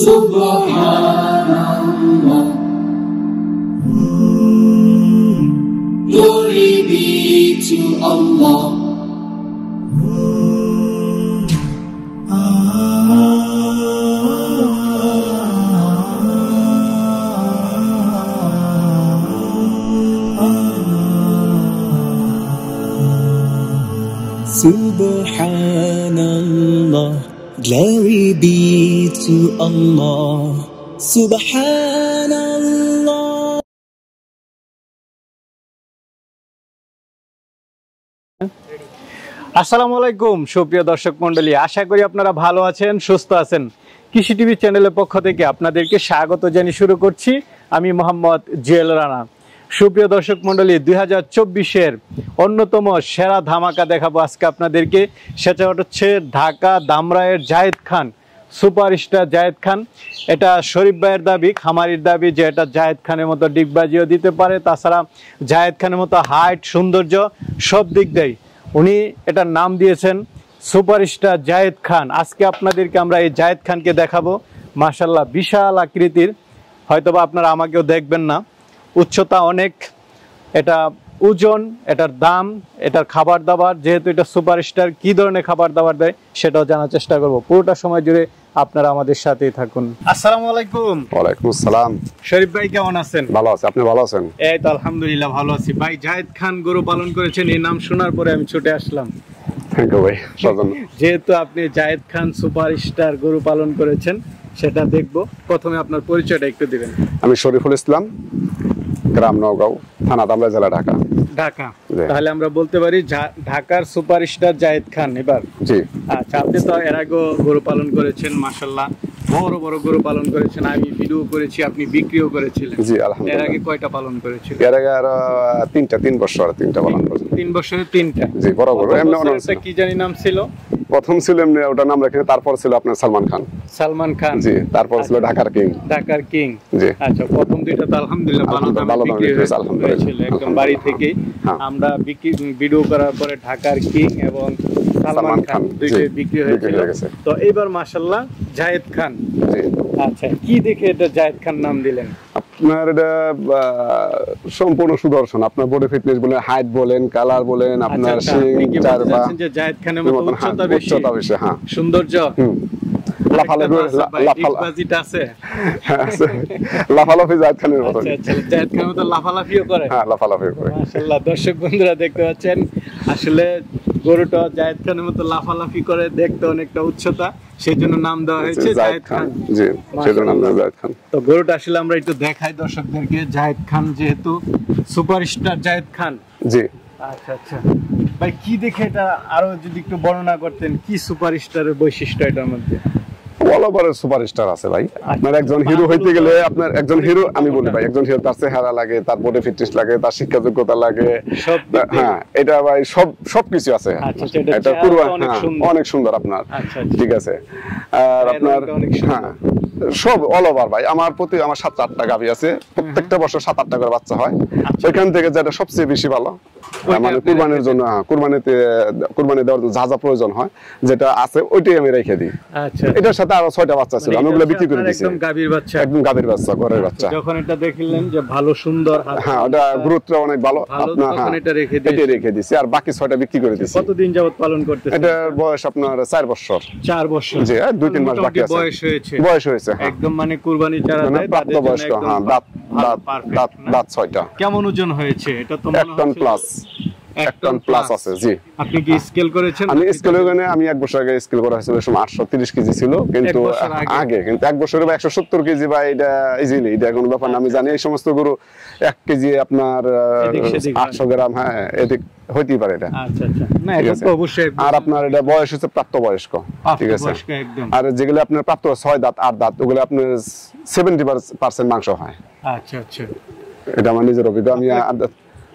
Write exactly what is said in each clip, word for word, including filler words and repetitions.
Subhanallah. Glory be to Allah. Subhanallah, glory be to Allah. Subhanallah. আসসালামু আলাইকুম সুপ্রিয় দর্শক মণ্ডলী, আশা করি আপনারা ভালো আছেন, সুস্থ আছেন। কৃষি টিভি চ্যানেলের পক্ষ থেকে আপনাদেরকে স্বাগত জানিয়ে শুরু করছি আমি মোহাম্মদ জুয়েল রানা। সুপ্রিয় দর্শক মণ্ডলী, দুই হাজার চব্বিশের অন্যতম সেরা ধামাকা দেখাবো আজকে আপনাদেরকে। সেটা হচ্ছে ঢাকা ধামরাইয়ের জায়েদ খান, সুপারস্টার জায়েদ খান। এটা শরীফ ভাইয়ের দাবি, খামারির দাবি যে এটা জায়েদ খানের মতো ডিগবাজিও দিতে পারে। তাছাড়া জায়েদ খানের মতো হাইট, সৌন্দর্য সব দিক দেয়। উনি এটার নাম দিয়েছেন সুপারস্টার জায়েদ খান। আজকে আপনাদেরকে আমরা এই জায়েদ খানকে দেখাবো। মাশাআল্লাহ, বিশাল আকৃতির, হয়তোবা আপনারা আমাকেও দেখবেন না, উচ্চতা অনেক, এটা ওজন, এটার দাম, এটার খাবার দাবার, যেহেতু এটা সুপারস্টার, কি ধরনের খাবার দাবার দেয় সেটাও জানার চেষ্টা করব। পুরোটা সময় জুড়ে আপনারা আমাদের সাথেই থাকুন। আসসালামু আলাইকুম। ওয়ালাইকুম আসসালাম। শরীফ ভাই কেমন আছেন? ভালো আছি, আপনি ভালো আছেন? এই তো আলহামদুলিল্লাহ ভালো আছি। ভাই জায়েদ খান গরু পালন করেছেন, এই নাম শোনার পরে আমি ছুটে আসলাম। থ্যাংক ইউ ভাই। যেহেতু আপনি জায়েদ খান সুপারস্টার গরু পালন করেছেন সেটা দেখবো। প্রথমে আপনার পরিচয়টা একটু দিবেন। আমি শরীফুল ইসলাম, গ্রাম নওগাঁও, থানা ধামরাই, জেলা ঢাকা। ঢাকা, তাহলে আমরা বলতে পারি ঢাকার সুপারস্টার জায়েদ খান এবার। জি আচ্ছা, আপনি তো এর আগে গরু পালন করেছেন, মাশাআল্লাহ বড় বড় গরু পালন করেছেন, আমি ভিডিও করেছি, আপনি বিক্রিও করেছিলেন। জি আলহামদুলিল্লাহ। এর আগে কয়টা পালন করেছিলেন? এর আগে আর তিনটা, তিন বছর তিনটা পালন করেছি। তিন বছরে তিনটা? জি, বড় বড়। এমনি অনেক কি জানি নাম ছিল? প্রথম ছিল এমনি ওটার নাম রেখে, তারপর ছিল আপনার সালমান খান। সালমান খান, জি। তারপর ছিল ঢাকার কিং। ঢাকার কিং, জি। আচ্ছা, প্রথম দুইটা তো আলহামদুলিল্লাহ ভালো দামে বিক্রি হয়েছিল, একদম বাড়ি থেকে আমরা বিক্রি ভিডিও করার পরে ঢাকার কিং এবং সালমান খান দুইটাই বিক্রি হয়েছিল। তো এবার মাশাআল্লাহ জায়েদ খান। জি। আচ্ছা, কি দেখে এটা জায়েদ খান নাম দিলেন? আপনার এটা সম্পূর্ণ সুদর্শন, আপনার বডি ফিটনেস বলেন, হাইট বলেন, কালার বলেন, আপনার শিং, চার পা, যে জায়েদ খানের মতো উচ্চতা বেশি, উচ্চতা বেশি, হ্যাঁ, সৌন্দর্য, লাফালাফি জায়েদ খানের মতো। আচ্ছা, জায়েদ খানের মতো লাফালাফিও করে? হ্যাঁ, লাফালাফি করে। মাশাআল্লাহ, দর্শক বন্ধুরা দেখতে পাচ্ছেন, আসলে গরুটা জায়েদ খানের মতো লাফালাফি করে, দেখতে অনেকটা উচ্চতা, সেই জন্য নাম দেওয়া হয়েছে জায়েদ খান। জি, সেজন্য নাম দেওয়া জায়েদ খান। তো গরুটা আসলে আমরা একটু দেখাই দর্শকদেরকে। জায়েদ খান যেহেতু সুপারস্টার জায়েদ খান। জি। আচ্ছা আচ্ছা ভাই, কি দেখে এটা আরো যদি একটু বর্ণনা করতেন, কি সুপারস্টারের বৈশিষ্ট্য এটার মধ্যে? অল ওভার সুপারস্টার আছে ভাই। আপনার একজন হিরো হইতে গেলে, আপনার একজন হিরো, আমি বলি ভাই, একজন হিরো তার চেহারা লাগে, তার বডি ফিটনেস লাগে, তার শিক্ষা যোগ্যতা লাগে, হ্যাঁ, এটা ভাই সব সবকিছু আছে। এটা পুরো অনেক সুন্দর আপনার, ঠিক আছে। আর আপনার হ্যাঁ সব অল ওভার ভাই। আমার প্রতি আমার সাত আটটা গাভী আছে, প্রত্যেকটা বছর সাত আটটা করে বাচ্চা হয়। ওইখান থেকে যেটা সবচেয়ে বেশি ভালো, মানে কুরবানির জন্য, কুরবানিতে কুরবানি দেওয়ার যা যা প্রয়োজন হয় যেটা আছে ওইটাই আমি রেখে দিই। আচ্ছা, এটার সাথে আরো ছয়টা বাচ্চা ছিল, আমি ওগুলো বিক্রি করে দিয়েছি। একদম গাভীর বাচ্চা, একদম গাভীর বাচ্চা, ঘরের বাচ্চা। যখন এটা দেখলেন যে ভালো সুন্দর, হ্যাঁ, ওটা গ্রোথটা অনেক ভালো, আপনার হ্যাঁ এটা রেখে দিয়েছি, এটা রেখে দিয়েছি। আর বাকি ছয়টা বিক্রি করে দিয়েছি। কতদিন যাবত পালন করতেছেন? এটার বয়স আপনার চার বছর। চার বছর? জি, দুই তিন মাস বাকি আছে। বয়স হয়েছে? বয়স হয়েছে, একদম মানে কুরবানি যারা দেয় তাদের জন্য একদম হ্যাঁ, দাঁত দাঁত দাঁত ছয়টা। কেমন ওজন হয়েছে এটা? তো এক টন প্লাস, এক টন প্লাস আছে। জি। আপনি কি স্কেল করেছেন? আমি স্কেল ওখানে আমি এক বছর আগে স্কেল করা হয়েছিল, সময় আটশো তিরিশ কেজি ছিল, কিন্তু আগে কিন্তু এক বছরে একশো সত্তর কেজি বা এটা ইজিলি, এটা কোনো ব্যাপার না। আমি জানি এই সমস্ত গরু এক কেজি আপনার আটশো গ্রাম, হ্যাঁ, এদিক হইতেই পারে এটা। আচ্ছা আচ্ছা, না এটা তো অবশ্যই। আর আপনার এটা বয়স হচ্ছে প্রাপ্তবয়স্ক, ঠিক আছে। আর যেগুলো আপনার প্রাপ্ত ছয় দাঁত আট দাঁত, ওগুলো আপনার সত্তর পার্সেন্ট মাংস হয়। আচ্ছা আচ্ছা, এটা আমার নিজের অভিজ্ঞতা। আমি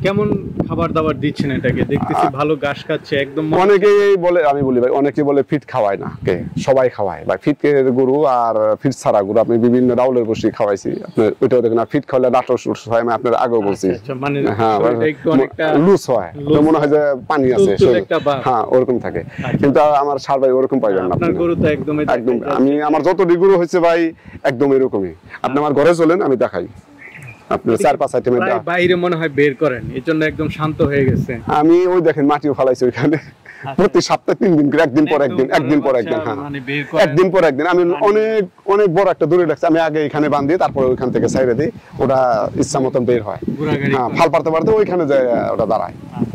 কেমন খাবার দাবার দিচ্ছেন এটাকে? দেখতেছি ভালো ঘাস খাচ্ছে একদম। অনেকেই বলে, আমি বলি ভাই, অনেকেই বলে ফিট খাওয়ায় না, কে সবাই খাওয়ায় ভাই। ফিট গরু আর ফিট ছাড়া গরু আপনি বিভিন্ন রাউলের বসে খাওয়াইছি, আপনি ওইটাও দেখেন। আর ফিট খাওয়ালে নাটক সুটস হয়, আমি আপনার আগেও বলছি। মানে হ্যাঁ, একটু অনেকটা লুজ হয়, মনে হয় যে পানি আছে, হ্যাঁ ওরকম থাকে। কিন্তু আমার ষাঁড় ভাই ওরকম পাইবেন না আপনার গরু তো একদম একদম। আমি আমার যতটি গরু হয়েছে ভাই একদম এরকমই। আপনি আমার ঘরে চলেন, আমি দেখাই আপনার চার পাঁচ আইটেমের। বাইরে মনে হয় বের করেন, এই জন্য একদম শান্ত হয়ে গেছে। আমি ওই দেখেন মাটিও ফালাইছি ওইখানে, প্রতি সপ্তাহে তিন দিন করে, একদিন পর একদিন, একদিন পর একদিন, হ্যাঁ একদিন পর একদিন। আমি অনেক অনেক বড় একটা দূরে রাখছি, আমি আগে এখানে বাঁধি, তারপরে ওইখান থেকে সাইডে দিই, ওটা ইচ্ছা মতন বের হয়। হ্যাঁ, ফাল পারতে পারতে ওইখানে যায়, ওটা দাঁড়ায়।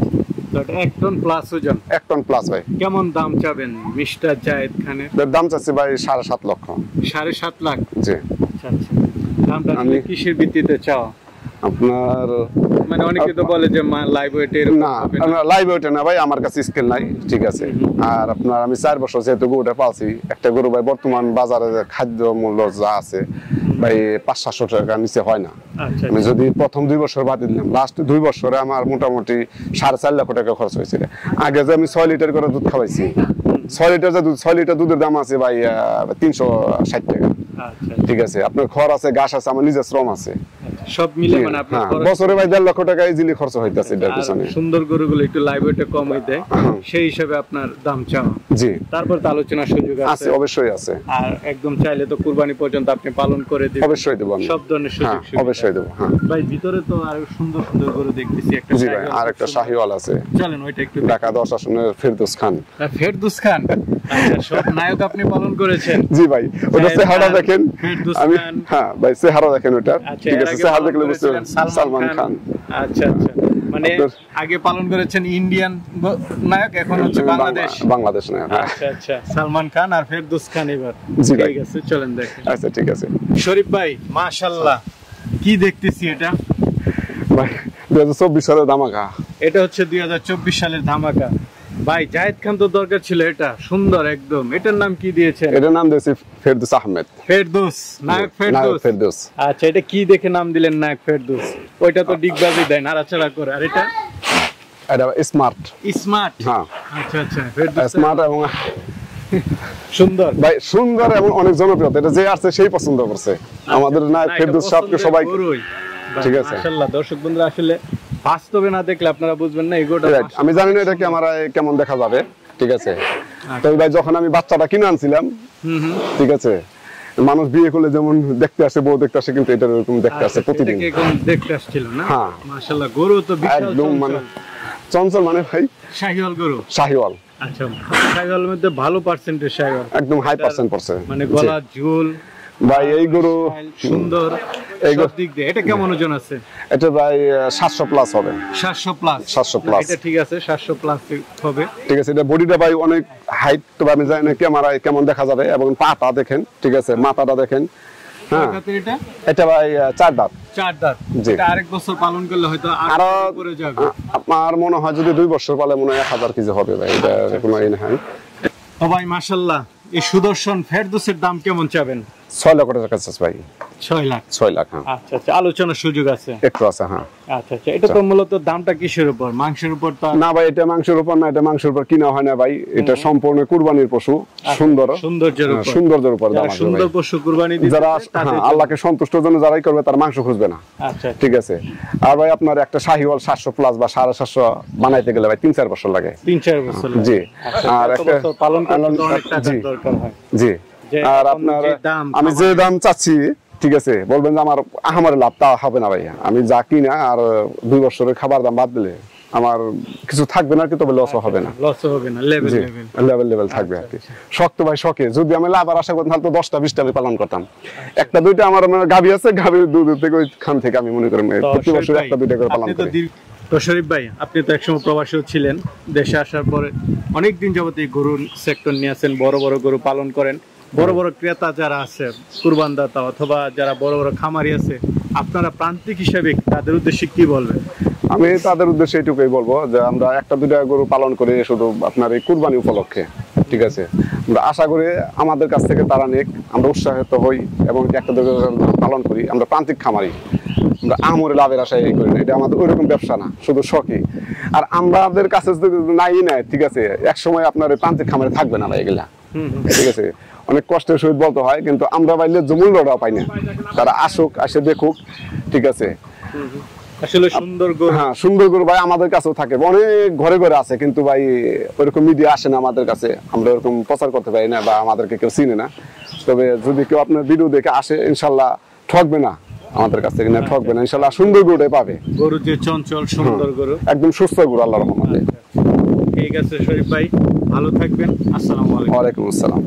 এক টন প্লাস ওজন। এক টন প্লাস ভাই। কেমন দাম চাবেন মিস্টার জায়েদ খানের? দাম চাচ্ছি ভাই সাড়ে সাত লক্ষ। সাড়ে সাত লাখ? জি। আচ্ছা আচ্ছা। দামটা আপনি কিসের ভিত্তিতে চাও? আপনার মানে অনেকে তো বলে যে লাইভ ওয়েটে না, লাইভ ওয়েটে না ভাই, আমার কাছে স্কেল নাই, ঠিক আছে। আর আপনার আমি চার বছর যেহেতু গরুটা পালছি, একটা গরু ভাই বর্তমান বাজারে খাদ্য মূল্য যা আছে ভাই পাঁচ সাতশো টাকার নিচে হয় না। আমি যদি প্রথম দুই বছর বাদ দিলাম, লাস্ট দুই বছরে আমার মোটামুটি সাড়ে চার লক্ষ টাকা খরচ হয়েছিল। আগে যে আমি ছয় লিটার করে দুধ খাওয়াইছি, ছয় লিটার যে দুধ, ছয় লিটার দুধের দাম আছে ভাই তিনশো ষাট টাকা, ঠিক আছে। আপনার খড় আছে, ঘাস আছে, আমার নিজের শ্রম আছে, সব মিলে মানে আপনার বছরে ভাই দেড় লক্ষ টাকা ইজিলি খরচ হইতাছে এটার পিছনে। সুন্দর গরুগুলো একটু লাইভ ওয়েটে কম হইতে, সেই হিসাবে আপনার দাম চাও। জি। তারপর তো আলোচনার সুযোগ আছে, অবশ্যই আছে। আর একদম চাইলে তো কুরবানি পর্যন্ত আপনি পালন করে দিবেন। অবশ্যই দেব, সব ধরনের সুযোগ সুবিধা অবশ্যই দেব। হ্যাঁ ভাই, ভিতরে তো আর সুন্দর সুন্দর গরু দেখতেছি। একটা জি ভাই, আর একটা শাহিওয়াল আছে। চলেন ওইটা একটু। ঢাকা দশ আসনের ফেরদৌস খান। ফেরদৌস খান, আচ্ছা, সব নায়ক আপনি পালন করেছেন। জি ভাই, ওটা চেহারা দেখেন, আমি হ্যাঁ ভাই চেহারা দেখেন ওটা, ঠিক আছে। চেহারা দেখলে বুঝতে পারবেন সালমান খান। আচ্ছা আচ্ছা, মানে আগে পালন করেছেন ইন্ডিয়ান নায়ক, এখন হচ্ছে বাংলাদেশ বাংলাদেশ নায়ক। আচ্ছা আচ্ছা, সালমান খান আর ফেরদৌস খান এবার। ঠিক আছে, চলেন দেখেন। আচ্ছা ঠিক আছে। শরীফ ভাই মাশাআল্লাহ, কি দেখতেছি এটা ভাই? দুই হাজার চব্বিশ সালের ধামাকা। এটা হচ্ছে দুই হাজার চব্বিশ সালের ধামাকা ভাই। জায়েদ খান তো দরকার ছিল, এটা সুন্দর একদম। এটার নাম কি দিয়েছেন? এটার নাম দিয়েছি ফেরদৌস আহমেদ। ফেরদৌস, নায়ক ফেরদৌস। ফেরদৌস। আচ্ছা, এটা কি দেখে নাম দিলেন নায়ক ফেরদৌস? ওইটা তো ডিগবাজি দেয়, নাড়াচাড়া করে। আর এটা এটা স্মার্ট। স্মার্ট, হ্যাঁ। আচ্ছা আচ্ছা, ফেরদৌস স্মার্ট এবং সুন্দর ভাই, সুন্দর এবং অনেক জনপ্রিয়। এটা যে আছে সেই পছন্দ করছে আমাদের নায়ক ফেরদৌস সাহেবকে সবাই। ঠিক আছে মাশাআল্লাহ। দর্শক বন্ধুরা, আসলে বাস্তবে না দেখলে আপনারা বুঝবেন না এগুলো। আমি জানি না এটা কি আমার কেমন দেখা যাবে, ঠিক আছে। তো ভাই যখন আমি বাচ্চাটা কিনে আনছিলাম, ঠিক আছে, মানুষ বিয়ে করলে যেমন দেখতে আসে, বউ দেখতে আসে, কিন্তু এটা এরকম দেখতে আসে প্রতিদিন। এরকম দেখতে আসছিল না? হ্যাঁ মাশাআল্লাহ, গরু তো বিশাল একদম, মানে চঞ্চল, মানে ভাই শাহিওয়াল গরু। শাহিওয়াল, আচ্ছা, শাহিওয়ালের মধ্যে ভালো পার্সেন্টেজ শাহিওয়াল, একদম হাই পার্সেন্ট পড়ছে। মানে গলা ঝুল ভাই, এই গরু সুন্দর। সব দিক দিয়ে এটা কেমন ওজন আছে? এটা ভাই সাতশো প্লাস হবে। সাতশো প্লাস? সাতশো প্লাস, এটা ঠিক আছে, সাতশো প্লাস হবে, ঠিক আছে। এটা বডিটা ভাই অনেক হাইট, তো আমি জানি না ক্যামেরায় কেমন দেখা যাবে। এবং পাটা দেখেন, ঠিক আছে, মাথাটা দেখেন। হ্যাঁ, এটা এটা ভাই চার দাঁত। চার দাঁত। এটা আরেক বছর পালন করলে হয়তো আরো উপরে যাবে। আমার মনে হয় যদি দুই বছর পালে মনে হয় এক হাজার কেজি হবে ভাই। এটা কোনো ই না। ও ভাই মাশাআল্লাহ, এই সুদর্শন ফেরদৌসের দাম কেমন চাবেন? ছয় লক্ষ টাকা চাচ্ছি ভাই। ছয় লাখ? ছয় লাখ, হ্যাঁ। আচ্ছা আচ্ছা, আলোচনার সুযোগ আছে? একটু আছে, হ্যাঁ। আচ্ছা আচ্ছা, এটা তো মূলত দামটা কিসের উপর? মাংসের উপর? তো না ভাই, এটা মাংসের উপর না, এটা মাংসের উপর কিনা হয় না ভাই। এটা সম্পূর্ণ কুরবানির পশু। সুন্দর, সৌন্দর্যের উপর, সৌন্দর্যের উপর দাম আছে। সুন্দর পশু কুরবানি দিতে যারা আল্লাহকে সন্তুষ্টের জন্য যারাই করবে তার মাংস খুঁজবে না। আচ্ছা, ঠিক আছে। আর ভাই আপনার একটা শাহিওয়াল সাতশো প্লাস বা সাড়ে সাতশো বানাইতে গেলে ভাই তিন চার বছর লাগে। তিন চার বছর? জি। আর একটা পালন করতে অনেক টাকা দরকার হয়। জি। আর আপনার আমি যে দাম চাচ্ছি, ঠিক আছে, বলবেন যে আমার আমার লাভ, তা হবে না ভাই। আমি যা কিনা আর দুই বছরের খাবার দাম বাদ দিলে আমার কিছু থাকবে না, কিন্তু লস হবে না। লস হবে না, লেভেল লেভেল লেভেল থাকবে আর কি। শক্ত ভাই শখে, যদি আমি লাভ আর আশা করতাম তাহলে তো দশটা বিশটা আমি পালন করতাম। একটা দুইটা আমার গাভী আছে, গাভীর দুধ থেকে ওইখান থেকে আমি মনে করি প্রতি বছর একটা দুইটা করে পালন করি। তো শরীফ ভাই, আপনি তো একসময় প্রবাসীও ছিলেন, দেশে আসার পরে অনেকদিন যাবত এই গরুর সেক্টর নিয়ে আছেন, বড় বড় গরু পালন করেন। বড় বড় ক্রেতা যারা আছে, কুরবানদাতা অথবা যারা বড় বড় খামারি আছে, আপনারা প্রান্তিক হিসেবে তাদের উদ্দেশ্যে কি বলবেন? আমি তাদের উদ্দেশ্যে এটুকুই বলবো যে আমরা একটা দুইটা গরু পালন করি শুধু আপনার এই কুরবানি উপলক্ষে, ঠিক আছে। আমরা আশা করি আমাদের কাছ থেকে তারা নিক, আমরা উৎসাহিত হই এবং একটা দুইটা পালন করি। আমরা প্রান্তিক খামারি, আমরা আমরে লাভের আশায় এই করি না, এটা আমাদের ওইরকম ব্যবসা না, শুধু শখই। আর আমাদের কাছে যদি নাই নাই ঠিক আছে, এক সময় আপনার ওই প্রান্তিক খামারে থাকবে না ভাই এগুলা, ঠিক আছে, অনেক কষ্টের সহিত বলতে হয়, কিন্তু আমরা পাইলে জমূল্যটাও পাই না। তারা আসুক, আসে দেখুক, ঠিক আছে। আসলে সুন্দর গরু, হ্যাঁ সুন্দর গরু ভাই আমাদের কাছেও থাকে, অনেক ঘরে ঘরে আছে, কিন্তু ভাই ওইরকম মিডিয়া আসে না আমাদের কাছে, আমরা ওরকম প্রচার করতে পারি না বা আমাদেরকে কেউ চিনে না। তবে যদি কেউ আপনার ভিডিও দেখে আসে, ইনশাল্লাহ ঠকবে না, আমাদের কাছ থেকে না ঠকবে না, ইনশাল্লাহ সুন্দর গরুটাই পাবে। গরু যে চঞ্চল সুন্দর গরু, একদম সুস্থ গরু আল্লাহর রহমতে। ঠিক আছে শরীফ ভাই, ভালো থাকবেন। আসসালামু আলাইকুম। ওয়ালাইকুম আসসালাম।